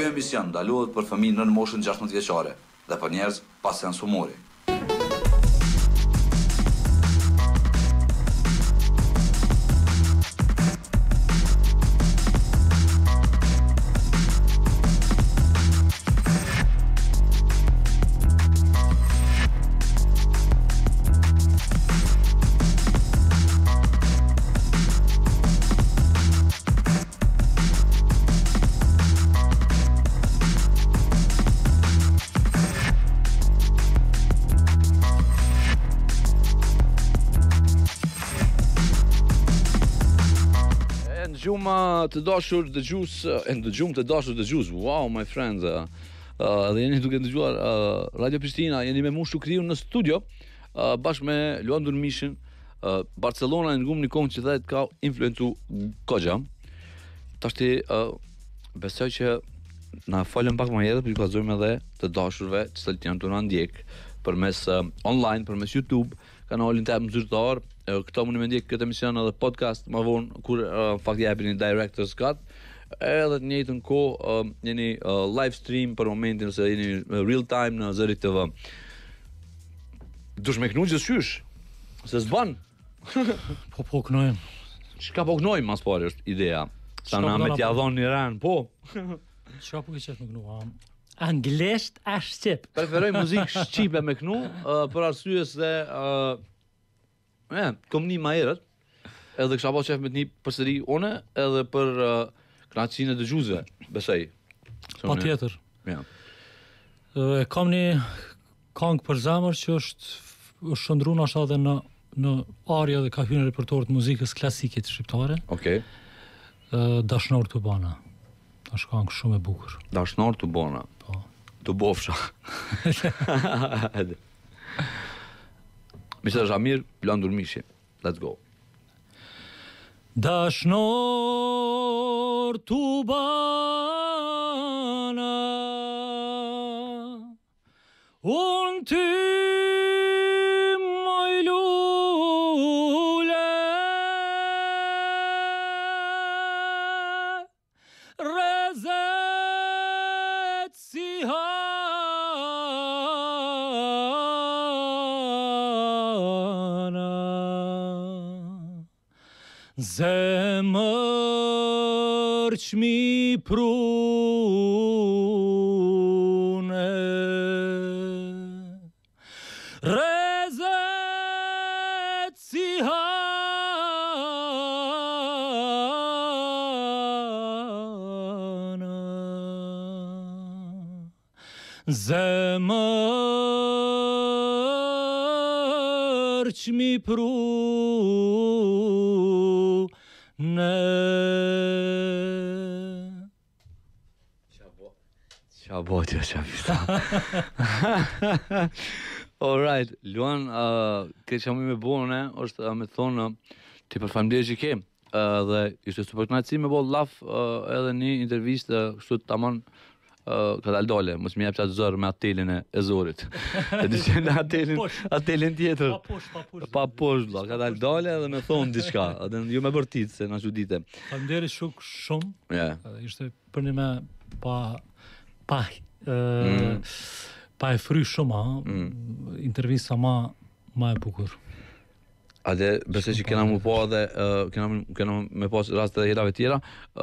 Ky emision ndalohet për fëmijë nën moshën 16 vjeçare dhe për njerëz pa sens humori. Gjuma të dashur dëgjues, wow my friends, dhe jeni duke dëgjuar Radio Prishtina, jeni me mua Shukriu në studio, bashkë me Luan Durmishin. Barcelona në një kohë që thajt ka influencu Kogja. Tashti besoj që na falem pak më herët, për ju kallëzojmë edhe të dashurve që janë të na ndjek përmes online, përmes YouTube, kanalin tim zyrtar. Këto mundi me ndjek këtë emision edhe podcast më vonë kur fakt japin një director's cut, edhe të njëjtën kohë jeni live stream për momentin ose jeni real time në Zëri TV. Dush me kënu gjithësysh, se s'ban. Po kënojmë. Çka po kënojmë mas pari është ideja. Sa na me t'ja dhon një ran, po. Çka po ke qef me kënu? Anglisht a shqip? Preferoj muzikë shqipe me kënu, për arsye se kom një ma herët, edhe kësha po qef me të një përsëri une, edhe për kënaqësinë e dëgjuesve, besoj. Pa tjetër. Ja. Kam një këngë për zemër që është shëndru nashta edhe në arja dhe ka hyrë në repertoar të muzikës klasike të shqiptare. Okej. Dashnor të bana. Është këngë shumë e bukur. Dashnor të bona. Po. Të bofsha. Mr. Jamir, Luan Durmishi. Let's go. Dashnor të bana, unë ty moj lule, rezet si zemër qmi prune, rezet si hana, zemër qmi prune. Qa t'jo Alright, Luan, këtë që me bone është me thonë ti përfaleminderit që ke, dhe ishte super kënaqësi me bo laf edhe një intervistë kështu tamam ka dale, mos më jep çat zor me atelin e zorit. E di që në atelin tjetër. Pa poshtë, valla, ka dale edhe më thon diçka. Atë ju më bërtit se na çuditë. Faleminderit shumë. Ja. Ishte për një me pa e fry shumë, intervista ma e bukur. Ade, besoj që kena mu po edhe, kena me pas raste dhe herave tjera,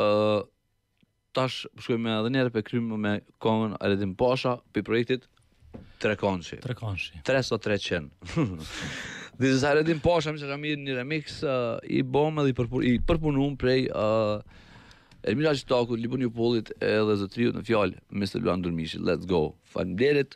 tash shkojmë edhe njerë për krymë me kongën Aredin Pasha për projektit Trekanshi. 300. This is Aredin Pasha, më që Ramir një remix i bom edhe i përpunum prej Elmira Qitaku, Libu Njupollit edhe zëtriut në fjallë Mr. Luan Durmishi. Let's go. Faleminderit.